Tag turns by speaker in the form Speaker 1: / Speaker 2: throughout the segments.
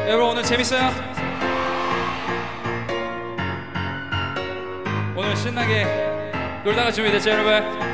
Speaker 1: 여러분 오늘 재밌어요? 오늘 신나게 놀다가 준비됐죠 여러분?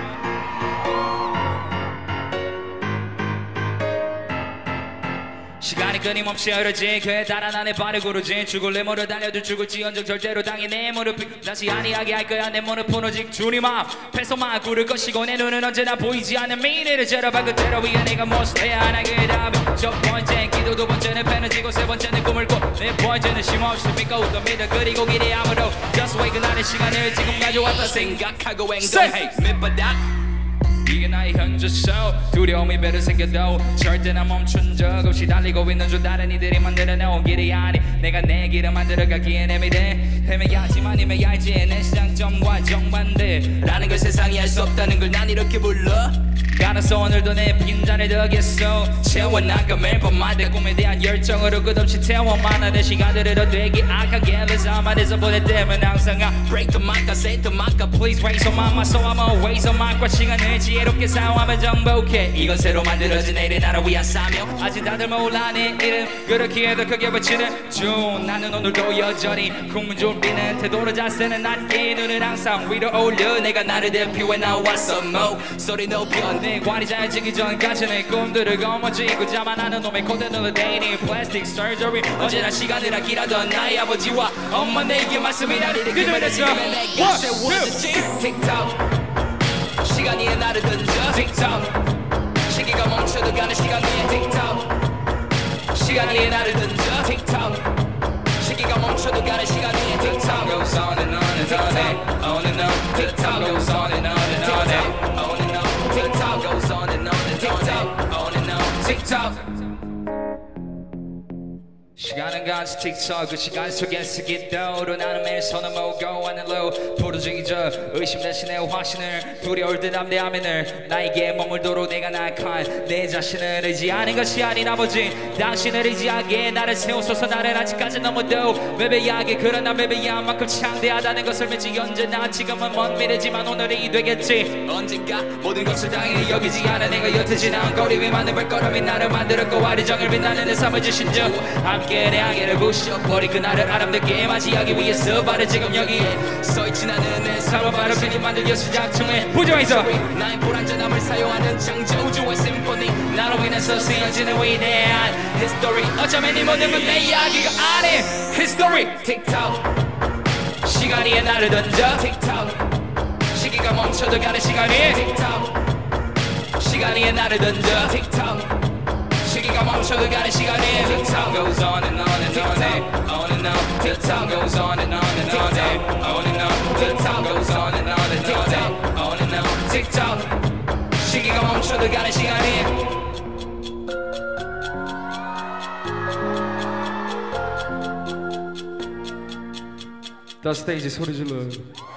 Speaker 1: 시간이 끊임없이 흐르지 그에 따라 나의 발을 구르지 죽을래 뭐를 달려도 죽을지언정 절대로 당해 내 무릎이 다시 아니하게 할 거야 내 무릎은 오직 주님 앞 패소만 구를 것이고 내 눈은 언제나 보이지 않는 미래를 제로봐 그대로 위해 내가 무엇을 해야 하나 그의 답은 첫 번째 기도 두 번째는 펜을 쥐고 세 번째는 꿈을 꿔네 번째는 쉼없이 믿고 웃던 믿어 그리고 기대 아무도 Just wait 그날의 시간을 지금 가져왔다 생각하고 행동해 밑바닥 이게 나의 현주소 두려움이 배를 생겨도 절대 나 멈춘 적 없이 달리고 있는 줄 다른 이들이 만들어놓은 길이 아니 내가 내 길을 만들어가기에 내 미래 헤매야지만 헤매야지 내 시장점과 정반대라는 걸 세상이 알 수 없다는 걸 난 이렇게 불러 가능서 오늘도 내 빈잔을 더겠어 채워나가 매번마다 꿈에 대한 열정으로 끝없이 태워만 하는 시간들을 되게 악하게 레자만에서 보낼 때면 항상 I break the mic, I say the mic, I please raise on my mind So I'm always on mic과 시간을 지혜롭게 사용하면 정복해 이건 새로 만들어진 내일의 나를 위한 사명 아직 다들 몰라 내 이름 그렇게 더 크게 외치는 중 나는 오늘도 여전히 꿈을 준비는 태도로 자세는 낮게 눈은 항상 위로 올려 내가 나를 대표해 나왔어 목소리 높여 내 관이 잘 지기 전까지는 꿈들을 거머쥐고 자만하는 놈의 코드는 데이니 플라스틱 서저리 언제나 시간을 아끼라던 나의 아버지와 엄마 내게 말씀이라니 그들의 지금의 내가 세워졌지 틱톡 시간이 나를 던져 틱톡 시기가 멈춰도 가는 시간 위에 틱톡 시간이 나를 던져 틱톡 시기가 멈춰도 가는 시간 위에 틱톡 goes on and on and on and on 틱톡 goes on and on and on and on TikTok goes on and on and on and on TikTok 시간은 간지 틱톡 그 시간 속에 스기도로 나는 매일 손을 모으고 하늘로 부르짖어 의심 대신에 확신을 두려울 듯 함대하면 나에게 머물도록 내가 낙한 내 자신을 의지하는 것이 아닌 아버지 당신을 의지하게 나를 세우소서 나를 아직까지 너무도 매배하게 그러나 매배한 만큼 창대하다는 것을 믿지 언제나 지금은 먼 미래지만 오늘이 되겠지 언젠가 모든 것을 당연히 여기지 않아 내가 여태 지나온 거리 위 많은 발걸음이 나를 만들었고 아리정을 빛나는 내 삶을 주신 주 함께 내 안개를 부셔버린 그날을 아름답게 맞이하기 위해서 바로 지금 여기에 서있지 않은 내 삶을 바로 신이 만든 여수작품에 부정해서 나의 불완전함을 사용하는 창조주의 심포니 나로 인해서 쓰여지는 위대한 히스토리 어쩌면 이 모든 건 내 이야기가 아닌 히스토리 틱톡 시간이 나를 던져 틱톡 시기가 멈춰도 가는 시간이 틱톡 시간이 나를 던져 틱톡 시기가 멈춰도 가는 시간이 TikTok goes on and on and on and on TikTok goes on and on and on and on TikTok goes on and on and on and on TikTok 시기가 멈춰도 가는 시간이 다 스테이지 소리 질러